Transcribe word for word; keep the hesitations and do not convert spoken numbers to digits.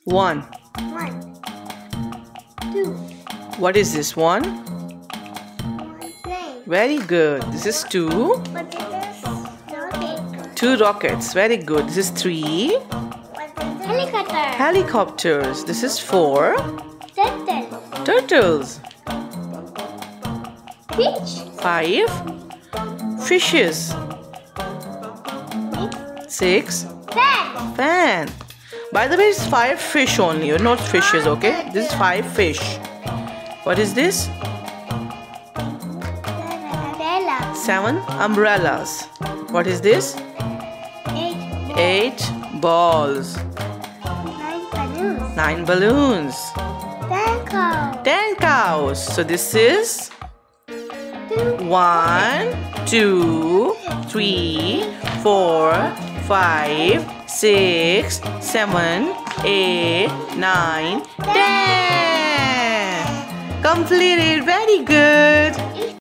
One. One. Two. What is this one? Nine. Very good. This is two. What is this? Rocket. Two rockets. Very good. This is three. What is this? Helicopter. Helicopters. This is four. Turtle. Turtles. Fish. Five. Fishes. Six. Fan. Fan. By the way, it's five fish only, not fishes, okay? This is five fish. What is this? Umbrella. Seven umbrellas. What is this? Eight. Eight balls. Nine balloons. Nine balloons. Ten cows. Ten cows. So this is Two. one, two, three, four, five, six, seven, eight, nine, ten. Completed. Very good.